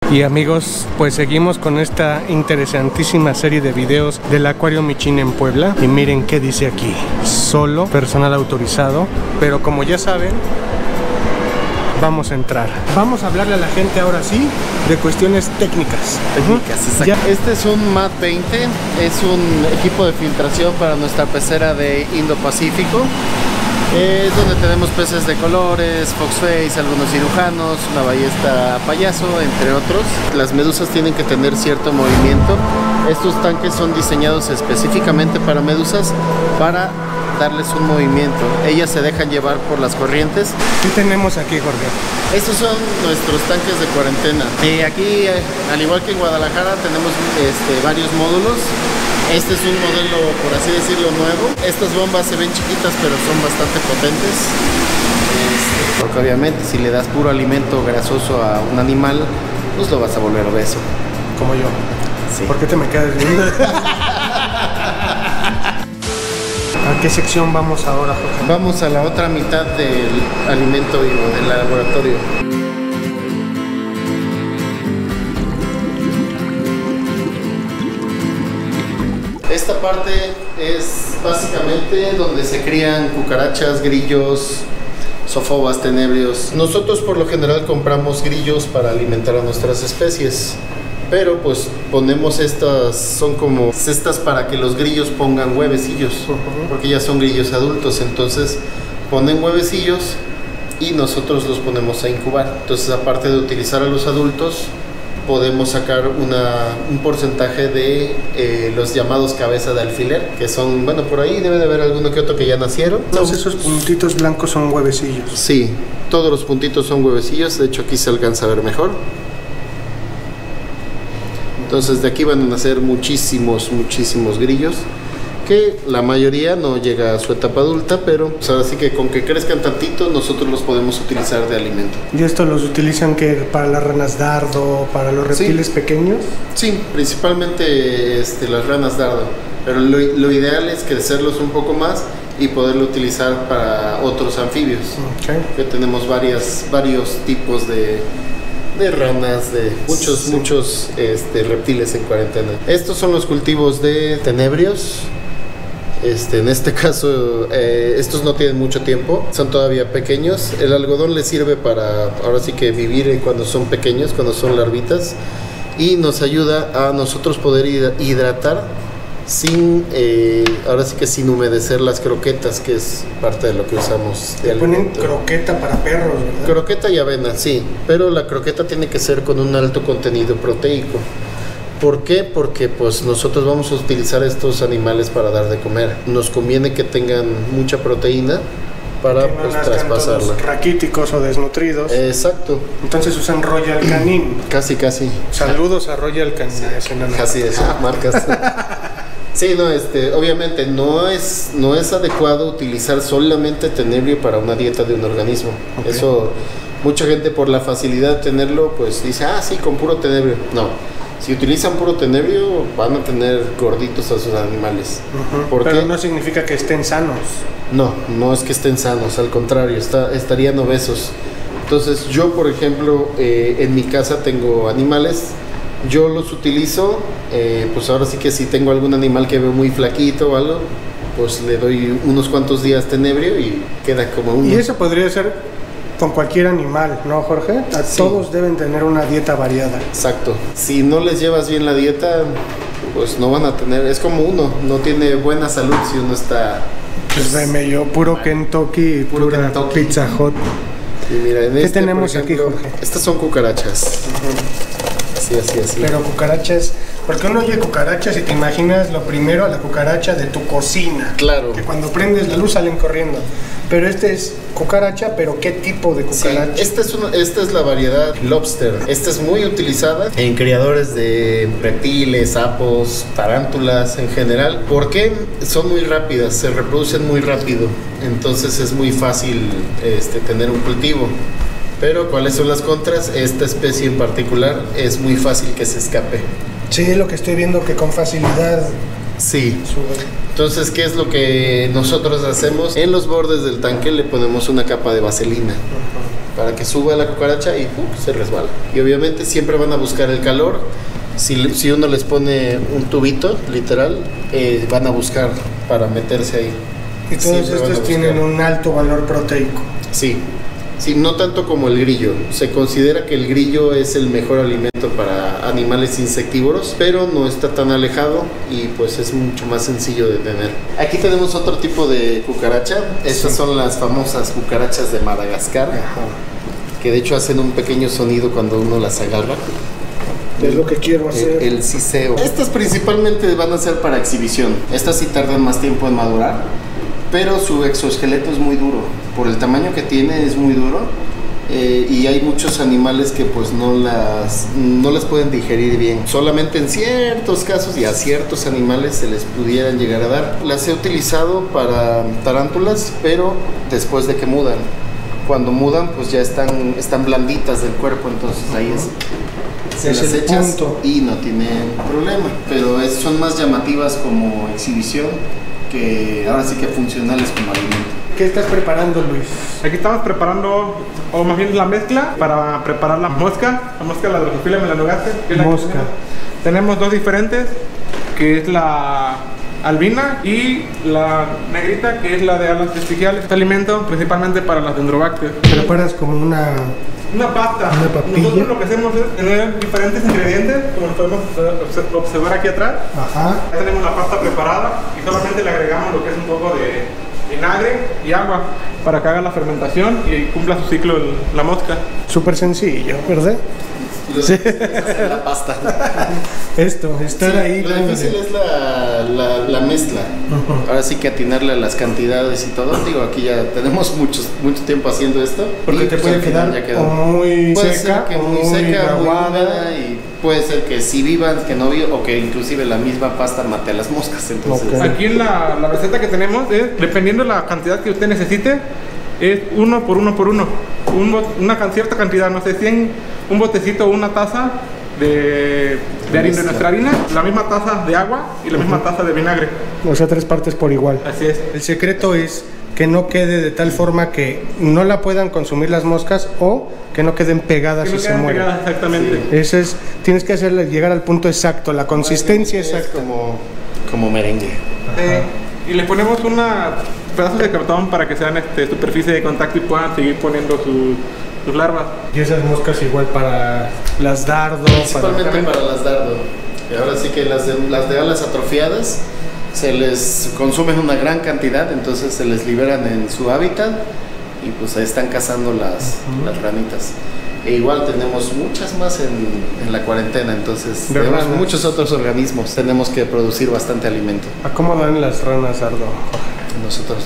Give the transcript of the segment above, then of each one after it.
Y amigos, pues seguimos con esta interesantísima serie de videos del Acuario Michin en Puebla. Y miren qué dice aquí: solo personal autorizado. Pero como ya saben, vamos a entrar. Vamos a hablarle a la gente ahora sí de cuestiones técnicas. Este es un MAT 20, es un equipo de filtración para nuestra pecera de Indo-Pacífico. Es donde tenemos peces de colores, foxface, algunos cirujanos, una ballesta payaso, entre otros. Las medusas tienen que tener cierto movimiento. Estos tanques son diseñados específicamente para medusas, para darles un movimiento. Ellas se dejan llevar por las corrientes. ¿Qué tenemos aquí, Jorge? Estos son nuestros tanques de cuarentena. Aquí, al igual que en Guadalajara, tenemos varios módulos. Este es un modelo, por así decirlo, nuevo. Estas bombas se ven chiquitas, pero son bastante potentes. Porque obviamente si le das puro alimento grasoso a un animal, pues lo vas a volver obeso. Como yo. Sí. ¿Por qué te me quedas viendo? ¿A qué sección vamos ahora, Jorge? Vamos a la otra mitad del alimento vivo, del laboratorio. Esta parte es básicamente donde se crían cucarachas, grillos, zofobas, tenebrios. Nosotros por lo general compramos grillos para alimentar a nuestras especies, pero pues ponemos estas, son como cestas para que los grillos pongan huevecillos, porque ya son grillos adultos, entonces ponen huevecillos y nosotros los ponemos a incubar. Entonces, aparte de utilizar a los adultos, podemos sacar un porcentaje de los llamados cabeza de alfiler, que son, bueno, por ahí debe de haber alguno que otro que ya nacieron. Todos esos puntitos blancos son huevecillos. Sí, todos los puntitos son huevecillos, de hecho aquí se alcanza a ver mejor. Entonces de aquí van a nacer muchísimos grillos, que la mayoría no llega a su etapa adulta, pero pues ahora sí que con que crezcan tantito nosotros los podemos utilizar de alimento. ¿Y esto los utilizan que para las ranas dardo, para los reptiles pequeños? Sí, principalmente las ranas dardo, pero lo ideal es crecerlos un poco más y poderlo utilizar para otros anfibios. Okay. Que tenemos varios tipos de ranas, de muchos reptiles en cuarentena. Estos son los cultivos de tenebrios. En este caso, estos no tienen mucho tiempo, son todavía pequeños. El algodón les sirve para, ahora sí que vivir cuando son pequeños, cuando son larvitas, y nos ayuda a nosotros poder hidratar sin, ahora sí que sin humedecer las croquetas, que es parte de lo que usamos de alimento. Ponen croqueta para perros, ¿verdad? Croqueta y avena, sí, pero la croqueta tiene que ser con un alto contenido proteico. ¿Por qué? Porque pues nosotros vamos a utilizar estos animales para dar de comer. Nos conviene que tengan mucha proteína para que no pues traspasarla. Raquíticos o desnutridos. Exacto. Entonces usan Royal Canin. Casi. Saludos a Royal Canin. Casi eso, marcas. Sí, no, obviamente no es adecuado utilizar solamente tenebrio para una dieta de un organismo. Okay. Eso, mucha gente por la facilidad de tenerlo, pues dice, sí, con puro tenebrio. No. Si utilizan puro tenebrio, van a tener gorditos a sus animales. Pero no significa que estén sanos. No es que estén sanos, al contrario, estarían obesos. Entonces yo, por ejemplo, en mi casa tengo animales, yo los utilizo, pues ahora sí que si tengo algún animal que veo muy flaquito o algo, pues le doy unos cuantos días tenebrio y queda como uno. Y eso podría ser con cualquier animal, ¿no, Jorge? Sí. Todos deben tener una dieta variada. Exacto. Si no les llevas bien la dieta, pues no van a tener... Es como uno, no tiene buena salud si uno está... Pues veme yo, puro Kentucky, pura Pizza Hut. Y mira, ¿qué tenemos ejemplo, aquí, Jorge? Estas son cucarachas. Así. Pero cucarachas... Porque uno oye cucarachas y te imaginas lo primero a la cucaracha de tu cocina. Claro. Que cuando prendes la luz salen corriendo. Pero es cucaracha, pero ¿qué tipo de cucaracha? Sí, esta es la variedad lobster. Esta es muy utilizada en criadores de reptiles, sapos, tarántulas en general. Porque son muy rápidas, se reproducen muy rápido. Entonces es muy fácil tener un cultivo. Pero ¿cuáles son las contras? Esta especie en particular es muy fácil que se escape. Sí, lo que estoy viendo que con facilidad... Sí. Entonces, ¿qué es lo que nosotros hacemos? En los bordes del tanque le ponemos una capa de vaselina. para que suba la cucaracha y se resbala. Y obviamente siempre van a buscar el calor. Si uno les pone un tubito, literal, van a buscar para meterse ahí. Y todos estos tienen un alto valor proteico. Sí, sí, no tanto como el grillo. Se considera que el grillo es el mejor alimento para animales insectívoros, pero no está tan alejado y pues es mucho más sencillo de tener. Aquí tenemos otro tipo de cucaracha. Estas son las famosas cucarachas de Madagascar, que de hecho hacen un pequeño sonido cuando uno las agarra. Es lo que quiero hacer. El siseo. Estas principalmente van a ser para exhibición. Estas sí tardan más tiempo en madurar, pero su exoesqueleto es muy duro. Por el tamaño que tiene es muy duro. Y hay muchos animales que pues no las pueden digerir bien. Solamente en ciertos casos y a ciertos animales se les pudieran llegar a dar. Las he utilizado para tarántulas, pero después de que mudan. Cuando mudan pues ya están blanditas del cuerpo, entonces ahí se las echas y no tienen problema. Pero son más llamativas como exhibición que ahora sí que funcionales como alimento. ¿Qué estás preparando, Luis? Aquí estamos preparando, o más bien la mezcla para preparar la mosca la Drosophila melanogaster. Mosca. Tenemos dos diferentes, que es la albina y la negrita, que es la de alas vestigiales. Este alimento principalmente para las dendrobacterias. Preparas como una pasta. Una papilla. Nosotros lo que hacemos es tener diferentes ingredientes, como podemos observar aquí atrás. Ajá. Ya tenemos la pasta preparada y solamente le agregamos lo que es un poco de vinagre y agua para que haga la fermentación y cumpla su ciclo la mosca. Súper sencillo, ¿verdad? Sí. La pasta. Estar ahí. Lo difícil es la mezcla. Ahora sí que atinarle a las cantidades y todo. Digo, aquí ya tenemos mucho tiempo haciendo esto. Porque te puede quedar muy seca, muy húmeda, y puede ser que sí vivan, que no vivan, o que inclusive la misma pasta mate a las moscas. Entonces, aquí en la receta que tenemos es, dependiendo de la cantidad que usted necesite, es 1 por 1 por 1. Una cierta cantidad, no sé, 100, un botecito o una taza de nuestra harina, la misma taza de agua y la misma taza de vinagre. O sea, 3 partes por igual. Así es. El secreto es que no quede de tal forma que no la puedan consumir las moscas o que no queden pegadas y se mueran. Exactamente. Sí. Eso es, tienes que hacerle llegar al punto exacto, la consistencia exacta. Como merengue. Y le ponemos pedazos de cartón para que sean superficie de contacto y puedan seguir poniendo sus larvas. Y esas moscas igual para las dardo. Principalmente para las dardo. Y ahora sí que las de alas atrofiadas se les consumen una gran cantidad, entonces se les liberan en su hábitat y pues ahí están cazando las ranitas. E igual tenemos muchas más en la cuarentena, entonces tenemos muchos otros organismos, tenemos que producir bastante alimento. ¿A cómo dan las ranas, Ardo? Nosotros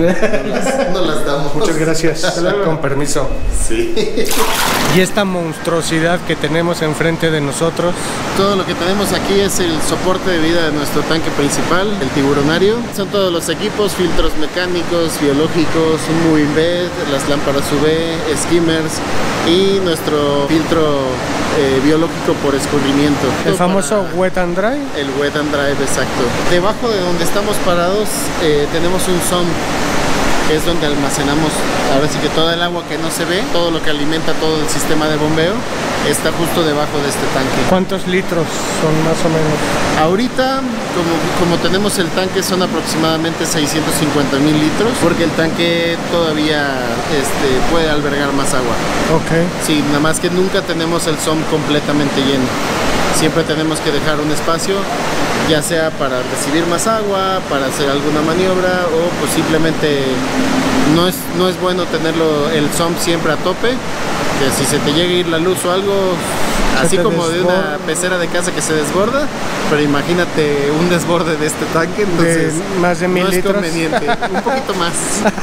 no las damos. Muchas gracias. Con permiso. Sí. Y esta monstruosidad que tenemos enfrente de nosotros. Todo lo que tenemos aquí es el soporte de vida de nuestro tanque principal, el tiburonario. Son todos los equipos, filtros mecánicos, biológicos, un moving bed, las lámparas UV, skimmers y nuestro filtro biológico por escurrimiento. El famoso wet and dry. El wet and dry, exacto. Debajo de donde estamos parados tenemos un sump, que es donde almacenamos ahora sí que toda el agua que no se ve, todo lo que alimenta todo el sistema de bombeo, está justo debajo de este tanque. ¿Cuántos litros son más o menos? Ahorita, como tenemos el tanque, son aproximadamente 650,000 litros, porque el tanque todavía puede albergar más agua. Ok. Sí, nada más que nunca tenemos el sump completamente lleno. Siempre tenemos que dejar un espacio, ya sea para recibir más agua, para hacer alguna maniobra, o pues simplemente no es bueno tenerlo el sump siempre a tope, que si se te llega a ir la luz o algo, así como de una pecera de casa que se desborda, pero imagínate un desborde de este tanque, entonces más de 1000 litros. Es conveniente, un poquito más.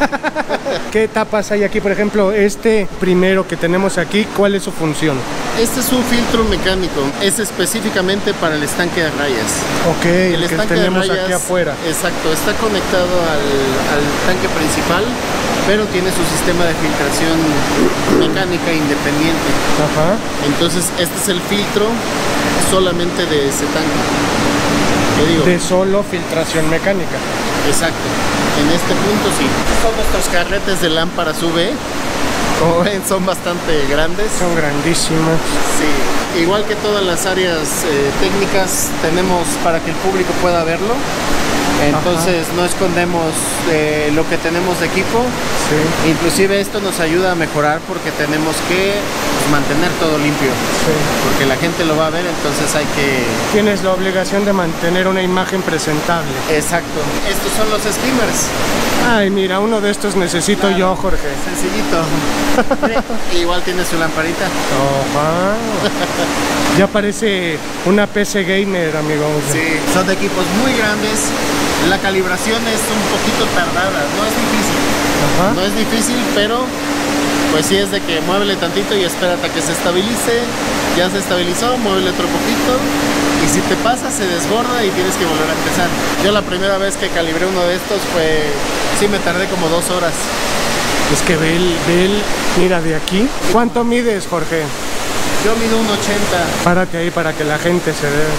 ¿Qué etapas hay aquí? Por ejemplo, este primero que tenemos aquí, ¿cuál es su función? Este es un filtro mecánico, es específicamente para el estanque de rayas. Ok, el que tenemos de rayas, aquí afuera. Exacto, está conectado al tanque principal, pero tiene su sistema de filtración mecánica independiente. Ajá. Entonces este es el filtro solamente de ese tanque. ¿Qué digo? De solo filtración mecánica. Exacto, en este punto sí. Son nuestros carretes de lámparas UV, Como ven, son bastante grandes. Son grandísimas. Sí, igual que todas las áreas técnicas, tenemos para que el público pueda verlo. Entonces no escondemos lo que tenemos de equipo. Sí. Inclusive esto nos ayuda a mejorar porque tenemos que mantener todo limpio. Sí. Porque la gente lo va a ver, entonces hay que... Tienes la obligación de mantener una imagen presentable. Exacto. Estos son los skimmers. Ay, mira, uno de estos necesito yo, Jorge. Sencillito. Igual tiene su lamparita. Ajá. Ya parece una PC gamer, amigo. Sí, son de equipos muy grandes. La calibración es un poquito tardada, no es difícil. Ajá. No es difícil, pero pues sí es de que muévele tantito y espérate a que se estabilice. Ya se estabilizó, muévele otro poquito. Y si te pasa, se desborda y tienes que volver a empezar. Yo la primera vez que calibré uno de estos sí me tardé como 2 horas. Es que ve el, mira de aquí. ¿Cuánto mides, Jorge? Yo mido 1.80. Párate ahí para que la gente se vea.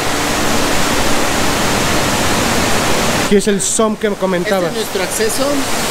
Aquí es el SOM que me comentabas. Este es nuestro acceso.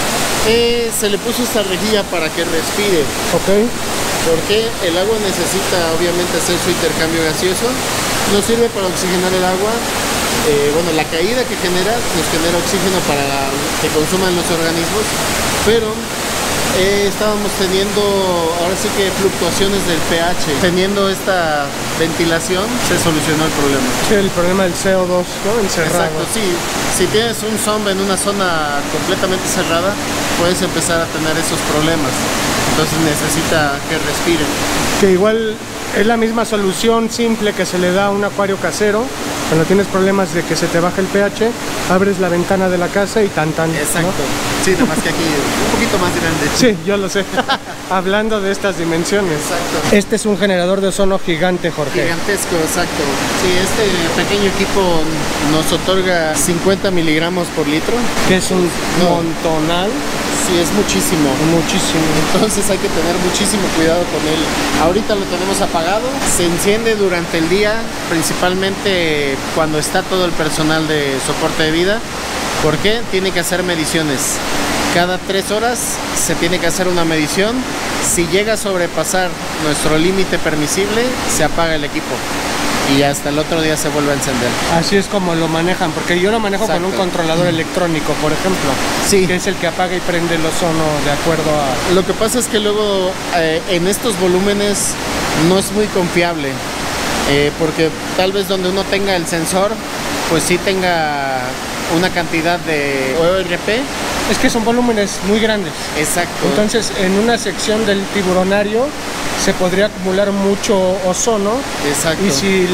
Se le puso esta rejilla para que respire. Ok. Porque el agua necesita obviamente hacer su intercambio gaseoso. Nos sirve para oxigenar el agua. Bueno, la caída que genera nos genera oxígeno para que consuman los organismos. Pero estábamos teniendo ahora sí que fluctuaciones del pH. Teniendo esta ventilación se solucionó el problema. Sí, el problema del CO2, ¿no? Encerrado. Exacto, sí. Si tienes un SOM en una zona completamente cerrada, puedes empezar a tener esos problemas. Entonces necesita que respire. Que igual es la misma solución simple que se le da a un acuario casero. Cuando tienes problemas de que se te baja el pH, abres la ventana de la casa y tan. Exacto. ¿No? Sí, nada más que aquí un poquito más grande. Sí, yo lo sé. Hablando de estas dimensiones. Exacto. Este es un generador de ozono gigante, Jorge. Gigantesco, exacto. Sí, este pequeño equipo nos otorga 50 miligramos por litro. Que es un montonal. Sí, es muchísimo. Muchísimo. Entonces hay que tener muchísimo cuidado con él. Ahorita lo tenemos apagado. Se enciende durante el día, principalmente cuando está todo el personal de soporte de vida. ¿Por qué? Tiene que hacer mediciones. Cada 3 horas se tiene que hacer una medición. Si llega a sobrepasar nuestro límite permisible, se apaga el equipo. Y hasta el otro día se vuelve a encender. Así es como lo manejan, porque yo lo manejo con un controlador electrónico, por ejemplo. Sí. Que es el que apaga y prende el ozono de acuerdo a... Lo que pasa es que luego en estos volúmenes no es muy confiable. Porque tal vez donde uno tenga el sensor, pues sí tenga una cantidad de ORP. Es que son volúmenes muy grandes. Exacto. Entonces, en una sección del tiburonario se podría acumular mucho ozono. Exacto. Y si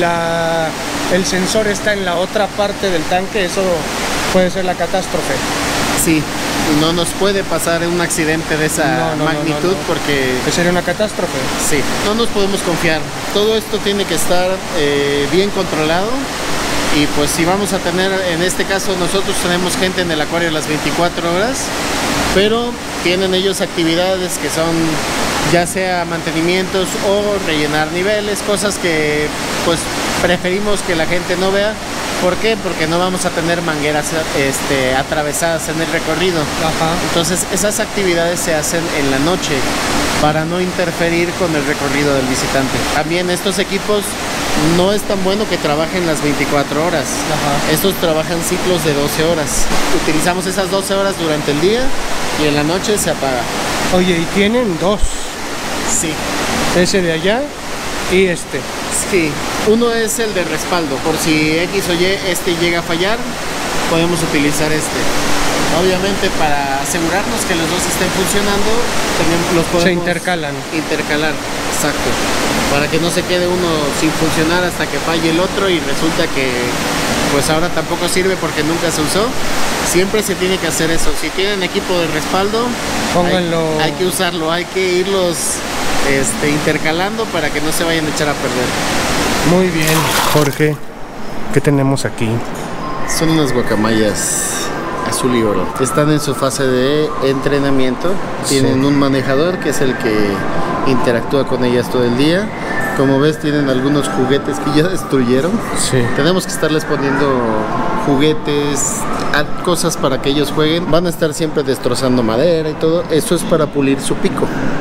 el sensor está en la otra parte del tanque, eso puede ser la catástrofe. Sí, no nos puede pasar un accidente de esa magnitud porque... Que sería una catástrofe. Sí, no nos podemos confiar. Todo esto tiene que estar bien controlado. Y pues si vamos a tener, en este caso nosotros tenemos gente en el acuario las 24 horas, pero tienen ellos actividades que son ya sea mantenimientos o rellenar niveles, cosas que pues preferimos que la gente no vea. ¿Por qué? Porque no vamos a tener mangueras atravesadas en el recorrido. Ajá. Entonces esas actividades se hacen en la noche para no interferir con el recorrido del visitante. También estos equipos no es tan bueno que trabajen las 24 horas. Ajá. Estos trabajan ciclos de 12 horas. Utilizamos esas 12 horas durante el día y en la noche se apaga. Oye, ¿y tienen 2? Sí. Ese de allá y este. Sí. Uno es el de respaldo. Por si X o Y llega a fallar, podemos utilizar este. Obviamente para asegurarnos que los dos estén funcionando, los podemos se intercalan. Intercalar, exacto. Para que no se quede uno sin funcionar hasta que falle el otro y resulta que pues ahora tampoco sirve porque nunca se usó. Siempre se tiene que hacer eso. Si tienen equipo de respaldo, pónganlo. Hay que usarlo, hay que irlos intercalando para que no se vayan a echar a perder. Muy bien, Jorge. ¿Qué tenemos aquí? Son unas guacamayas azul y oro. Están en su fase de entrenamiento. Tienen un manejador que es el que interactúa con ellas todo el día. Como ves, tienen algunos juguetes que ya destruyeron. Sí. Tenemos que estarles poniendo juguetes, cosas para que ellos jueguen. Van a estar siempre destrozando madera y todo. Eso es para pulir su pico.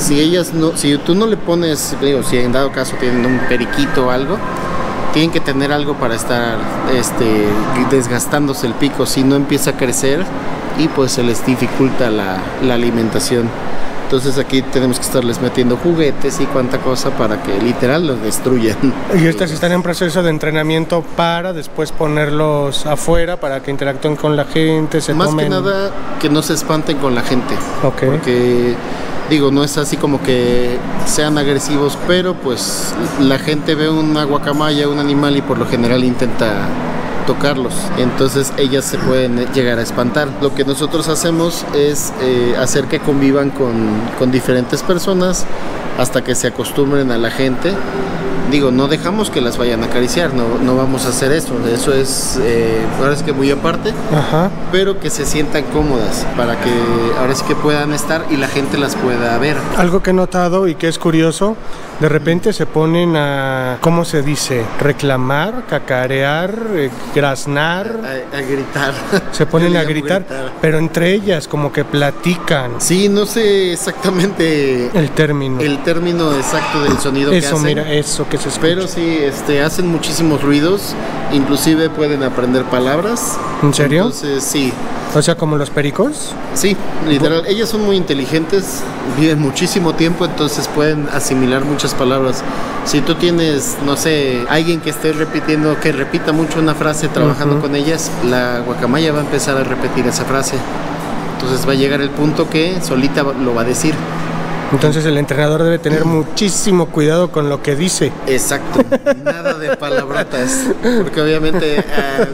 Si ellas no, si tú no le pones, digo, si en dado caso tienen un periquito o algo, tienen que tener algo para estar desgastándose el pico, si no empieza a crecer y pues se les dificulta la alimentación. Entonces aquí tenemos que estarles metiendo juguetes y cuánta cosa para que literal los destruyan. Y estas están en proceso de entrenamiento para después ponerlos afuera para que interactúen con la gente, se Más tomen... que nada que no se espanten con la gente. Ok. Porque digo, no es así como que sean agresivos, pero pues la gente ve una guacamaya, un animal, y por lo general intenta tocarlos, entonces ellas se pueden llegar a espantar. Lo que nosotros hacemos es hacer que convivan con diferentes personas hasta que se acostumbren a la gente. Digo, no dejamos que las vayan a acariciar, no vamos a hacer eso es ahora sí que muy aparte. Ajá. Pero que se sientan cómodas para que ahora sí que puedan estar y la gente las pueda ver. Algo que he notado y que es curioso, de repente se ponen a, ¿cómo se dice? Reclamar, cacarear, graznar. A gritar. Se ponen Yo a le llamo gritar, pero entre ellas como que platican. Sí, no sé exactamente El término exacto del sonido que eso, hacen. mira, eso que se escucha. Pero sí, hacen muchísimos ruidos, inclusive pueden aprender palabras. ¿En serio? Entonces, sí. O sea, como los pericos. Sí, literal, ellas son muy inteligentes, viven muchísimo tiempo, entonces pueden asimilar muchas palabras. Si tú tienes, no sé, alguien que esté repitiendo, que repita mucho una frase trabajando con ellas, la guacamaya va a empezar a repetir esa frase. Entonces va a llegar el punto que solita lo va a decir. Entonces el entrenador debe tener muchísimo cuidado con lo que dice. Exacto, nada de palabrotas, porque obviamente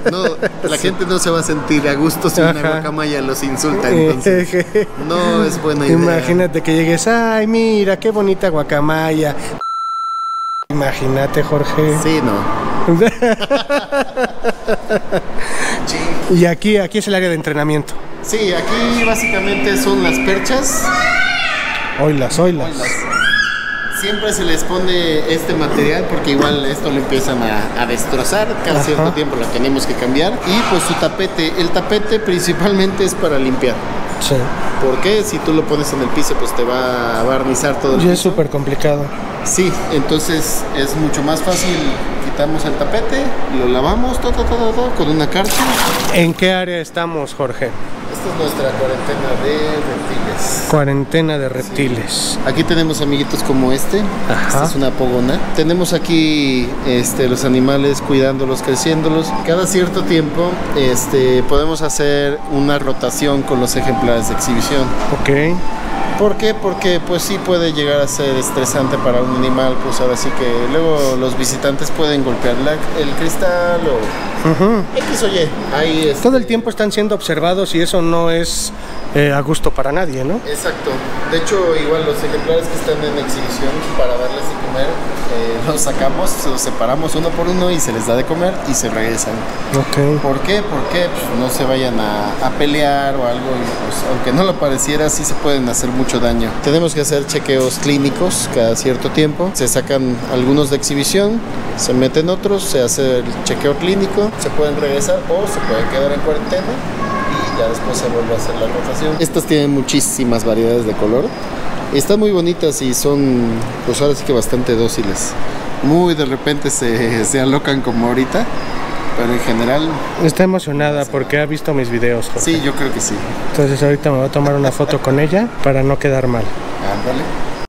la gente no se va a sentir a gusto si una guacamaya los insulta, entonces no es buena idea. Imagínate que llegues, ay, mira, qué bonita guacamaya. Imagínate, Jorge. Sí, no. Y aquí es el área de entrenamiento. Sí, aquí básicamente son las perchas. Oilas. Siempre se les pone este material porque igual esto lo empiezan a destrozar. Cada cierto tiempo lo tenemos que cambiar. Y pues su tapete. El tapete principalmente es para limpiar. Sí. Porque si tú lo pones en el piso pues te va a barnizar todo el piso. Y es súper complicado. Sí, entonces es mucho más fácil. Quitamos el tapete, lo lavamos todo con una carta. ¿En qué área estamos, Jorge? Esta es nuestra cuarentena de reptiles. Cuarentena de reptiles. Sí. Aquí tenemos amiguitos como este. Esta es una pogona. Tenemos aquí los animales, cuidándolos, creciéndolos. Cada cierto tiempo podemos hacer una rotación con los ejemplares de exhibición. Ok. ¿Por qué? Porque pues sí puede llegar a ser estresante para un animal, pues ahora sí que luego los visitantes pueden golpear el cristal o X o Y. Ahí Todo el tiempo están siendo observados y eso no es a gusto para nadie, ¿no? Exacto. De hecho, igual los ejemplares que están en exhibición, para darles de comer, los sacamos, los separamos uno por uno y se les da de comer y se regresan. Ok. ¿Por qué? Porque pues, no se vayan a pelear o algo y pues, aunque no lo pareciera, sí se pueden hacer mucho daño. Tenemos que hacer chequeos clínicos cada cierto tiempo. Se sacan algunos de exhibición, se meten otros, se hace el chequeo clínico, se pueden regresar o se pueden quedar en cuarentena. Ya después se vuelve a hacer la rotación. Estas tienen muchísimas variedades de color. Están muy bonitas y son, pues ahora sí que bastante dóciles. Muy de repente se alocan como ahorita, pero en general... Está emocionada porque ha visto mis videos, Jorge. Sí, yo creo que sí. Entonces ahorita me voy a tomar una foto con ella para no quedar mal. Ándale.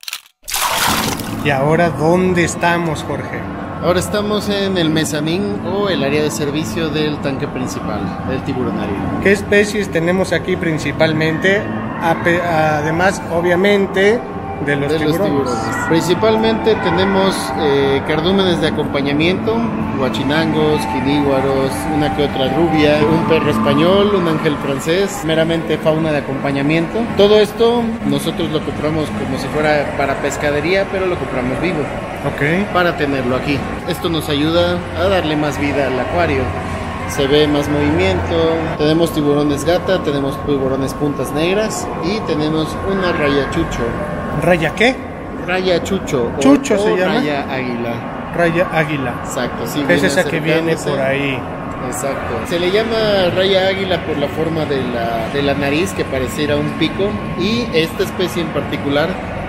¿Y ahora dónde estamos, Jorge? Ahora estamos en el mezanín o el área de servicio del tanque principal, del tiburonario. ¿Qué especies tenemos aquí principalmente? Además, obviamente, de los tiburones. Principalmente tenemos cardúmenes de acompañamiento, guachinangos, quiníguaros, una que otra rubia, un perro español, un ángel francés, meramente fauna de acompañamiento. Todo esto nosotros lo compramos como si fuera para pescadería, pero lo compramos vivo. Ok. Para tenerlo aquí. Esto nos ayuda a darle más vida al acuario. Se ve más movimiento. Tenemos tiburones gata, tenemos tiburones puntas negras y tenemos una raya chucho. ¿Raya qué? Raya chucho. Chucho se llama. Raya águila. Raya águila. Exacto, sí. Es esa que viene por ahí. Exacto. Se le llama raya águila por la forma de la nariz, que pareciera un pico. Y esta especie en particular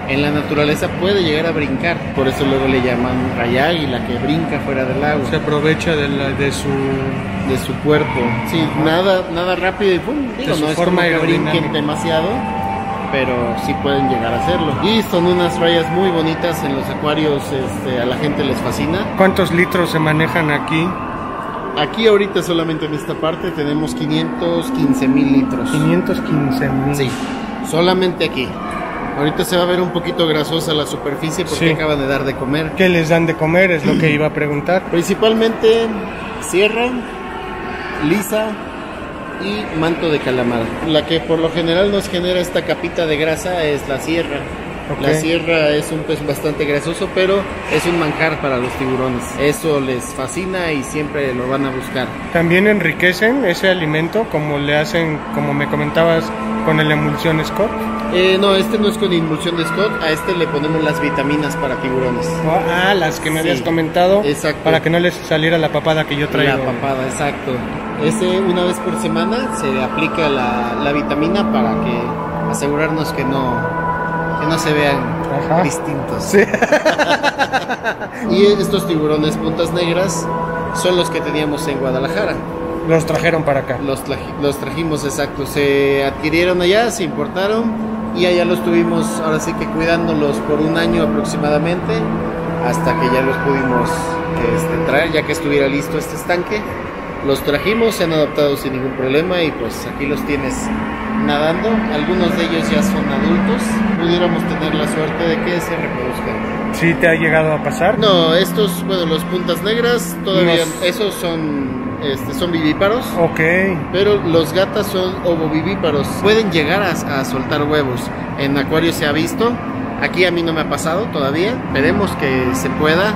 en la naturaleza puede llegar a brincar, por eso luego le llaman raya águila, que brinca fuera del agua. Se aprovecha de su cuerpo. Sí, nada rápido y pum. Digo, no es forma como que brinquen demasiado, pero sí pueden llegar a hacerlo. Y son unas rayas muy bonitas en los acuarios, a la gente les fascina. ¿Cuántos litros se manejan aquí? Aquí ahorita solamente en esta parte tenemos 515,000 litros. 515,000. Sí, solamente aquí. Ahorita se va a ver un poquito grasosa la superficie porque sí, acaban de dar de comer. ¿Qué les dan de comer? Es lo que iba a preguntar. Principalmente sierra, lisa y manto de calamar. La que por lo general nos genera esta capita de grasa es la sierra. Okay. La sierra es un pez bastante grasoso, pero es un manjar para los tiburones. Eso les fascina y siempre lo van a buscar. ¿También enriquecen ese alimento como le hacen, como me comentabas, con la emulsión Scott? No, este no es con emulsión de Scott. A este le ponemos las vitaminas para tiburones. Las que me habías comentado. Exacto. Para que no les saliera la papada que yo traigo. La papada, exacto. Ese una vez por semana se le aplica la vitamina para que asegurarnos que no se vean distintos. Sí. Y estos tiburones puntas negras son los que teníamos en Guadalajara. Los trajeron para acá. Los trajimos, exacto. Se adquirieron allá, se importaron y allá los tuvimos, ahora sí que cuidándolos por un año aproximadamente, hasta que ya los pudimos traer, ya que estuviera listo este estanque. Los trajimos, se han adaptado sin ningún problema y pues aquí los tienes nadando. Algunos de ellos ya son adultos. Pudiéramos tener la suerte de que se reproduzcan. ¿Sí te ha llegado a pasar? No, estos, bueno, los puntas negras todavía, esos son vivíparos. Ok. Pero los gatas son ovovivíparos. Pueden llegar a soltar huevos. En acuarios se ha visto. Aquí a mí no me ha pasado todavía. Esperemos que se pueda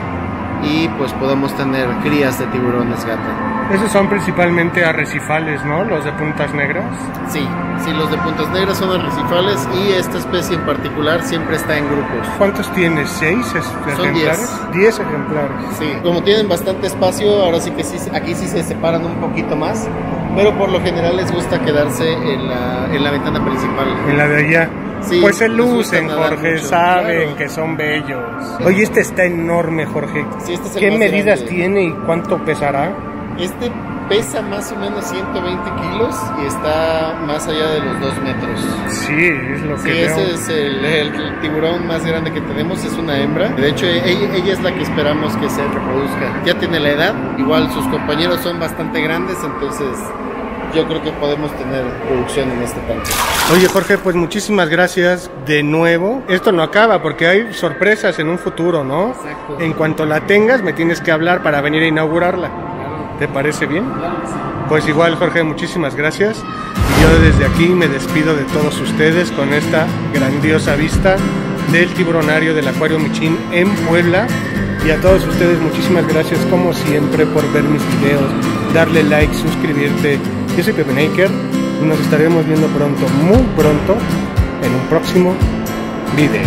y pues podamos tener crías de tiburones gata. Esos son principalmente arrecifales, ¿no? Los de puntas negras. Sí, los de puntas negras son arrecifales y esta especie en particular siempre está en grupos. ¿Cuántos tienes? ¿6 ejemplares? Son 10. 10 ejemplares. Sí, como tienen bastante espacio, ahora sí que sí, aquí sí se separan un poquito más, pero por lo general les gusta quedarse en la ventana principal. En la de allá. Sí, pues se lucen, Jorge, mucho, saben claro que son bellos. Oye, este está enorme, Jorge. Sí, este es el ¿Qué más medidas grande tiene y cuánto pesará? Este pesa más o menos 120 kilos y está más allá de los 2 metros. Sí, es lo que veo. Ese es el tiburón más grande que tenemos, es una hembra. De hecho, ella es la que esperamos que se reproduzca. Ya tiene la edad, igual sus compañeros son bastante grandes, entonces yo creo que podemos tener producción en este tanque. Oye, Jorge, pues muchísimas gracias de nuevo. Esto no acaba porque hay sorpresas en un futuro, ¿no? Exacto. En cuanto la tengas, me tienes que hablar para venir a inaugurarla. ¿Te parece bien? Claro que sí. Pues igual, Jorge, muchísimas gracias. Y yo desde aquí me despido de todos ustedes con esta grandiosa vista del tiburonario del Acuario Michín en Puebla. Y a todos ustedes muchísimas gracias como siempre por ver mis videos, darle like, suscribirte. Yo soy Pepe Naker y nos estaremos viendo pronto, muy pronto, en un próximo video.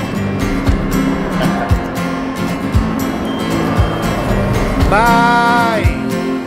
Bye.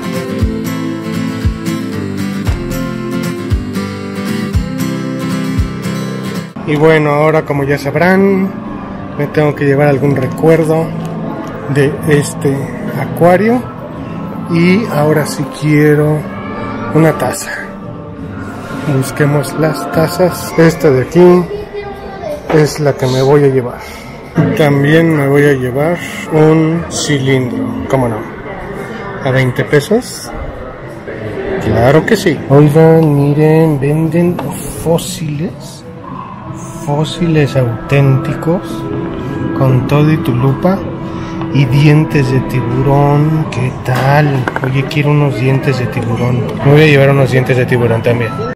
Y bueno, ahora como ya sabrán, me tengo que llevar algún recuerdo de este acuario. Y ahora sí quiero una taza. Busquemos las tazas. Esta de aquí es la que me voy a llevar. También me voy a llevar un cilindro. ¿Cómo no? ¿A 20 pesos? Claro que sí. Oigan, miren, venden fósiles. Fósiles auténticos. Con todo y tu lupa. Y dientes de tiburón. ¿Qué tal? Oye, quiero unos dientes de tiburón. Me voy a llevar unos dientes de tiburón también.